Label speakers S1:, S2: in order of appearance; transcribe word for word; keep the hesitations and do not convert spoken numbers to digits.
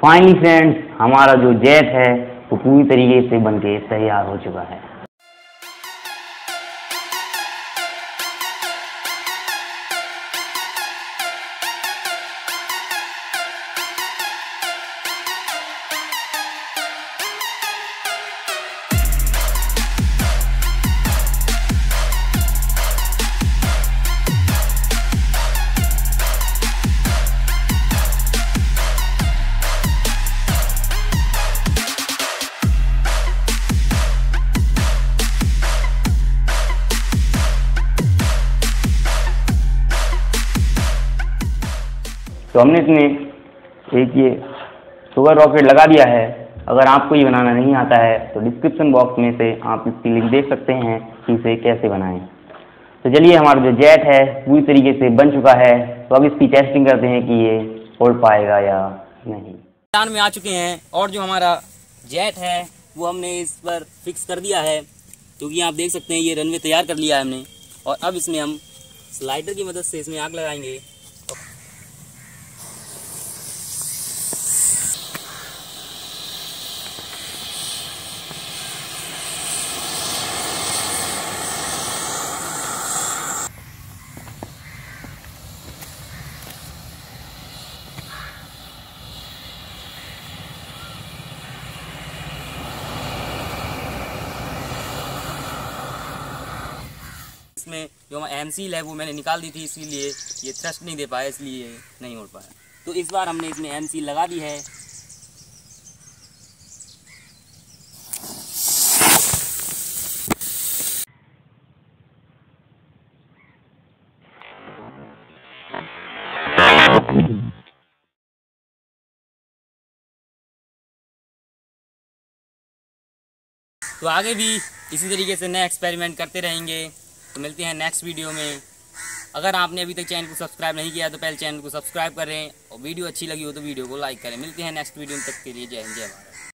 S1: Finally friends, हमारा जो jet है वो पूरी तरीके से बनके तैयार हो चुका है। तो हमने इसमें एक ये शुगर रॉकेट लगा दिया है। अगर आपको ये बनाना नहीं आता है तो डिस्क्रिप्शन बॉक्स में से आप इसकी लिंक देख सकते हैं कि इसे कैसे बनाएं। तो चलिए, हमारा जो जेट है पूरी तरीके से बन चुका है। तो अब इसकी टेस्टिंग करते हैं कि ये उड़ पाएगा या नहीं।
S2: मैदान में आ चुके हैं और जो हमारा जेट है वो हमने इस पर फिक्स कर दिया है, क्योंकि आप देख सकते हैं ये रनवे तैयार कर लिया है हमने। और अब इसमें हम स्लाइडर की मदद से इसमें आग लगाएंगे। इसमें जो एम सील है वो मैंने निकाल दी थी, इसीलिए ये थ्रस्ट नहीं दे पाया, इसलिए नहीं उड़ पाया। तो इस बार हमने इसमें एम सील लगा दी है। तो आगे भी इसी तरीके से नए एक्सपेरिमेंट करते रहेंगे। तो मिलते हैं नेक्स्ट वीडियो में। अगर आपने अभी तक चैनल को सब्सक्राइब नहीं किया तो पहले चैनल को सब्सक्राइब करें और वीडियो अच्छी लगी हो तो वीडियो को लाइक करें। मिलते हैं नेक्स्ट वीडियो में, तक के लिए जय हिंद जय भारत।